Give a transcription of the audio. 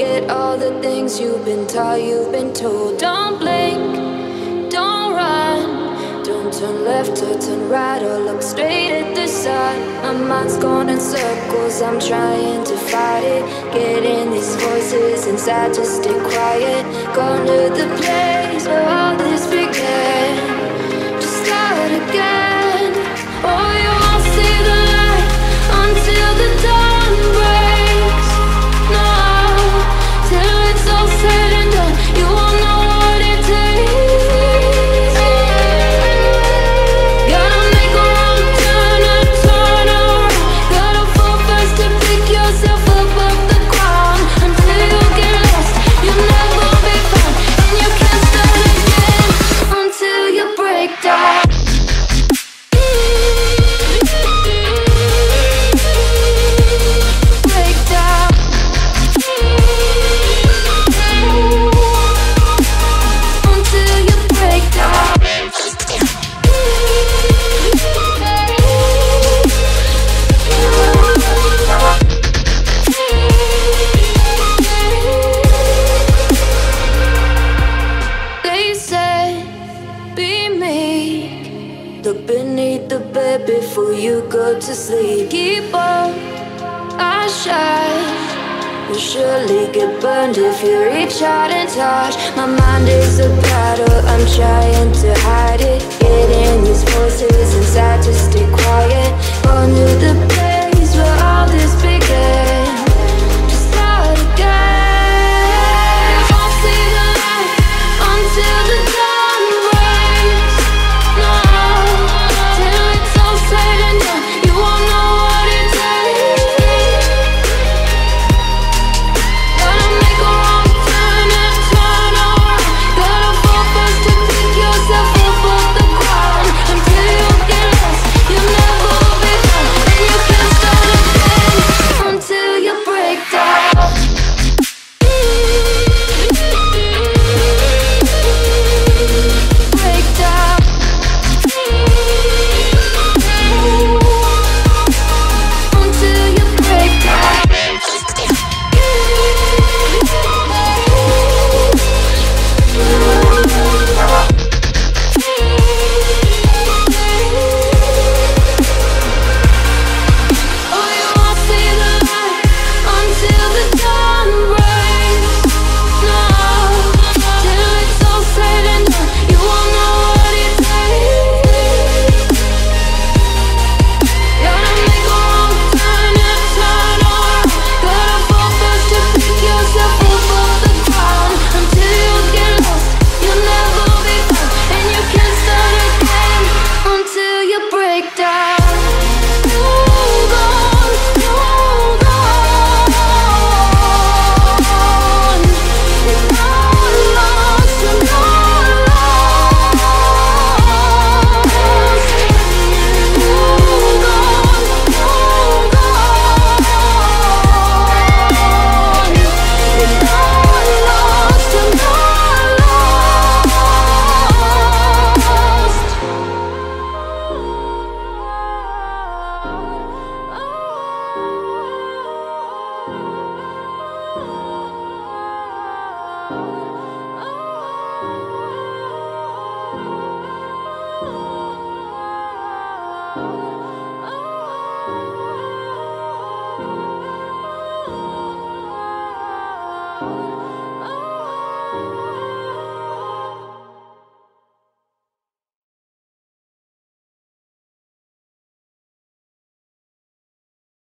Forget all the things you've been taught, you've been told. Don't blink, don't run, don't turn left or turn right or look straight at the sun. My mind's going in circles, I'm trying to fight it. Getting these voices inside to stay quiet. Going to the place where all this began. Just start again. Oh, you won't see the light until the dawn breaks. No, till it's all said and done, you won't know what it takes. Gotta make a wrong turn and turn around. Gotta fall fast to pick yourself up off the ground. Until you get lost, you'll never be found. And you can't start again until you break down. Look beneath the bed before you go to sleep. Keep on, I shine. You'll surely get burned if you reach out and touch. My mind is a battle, I'm trying to hide it. Getting these voices inside to stay quiet.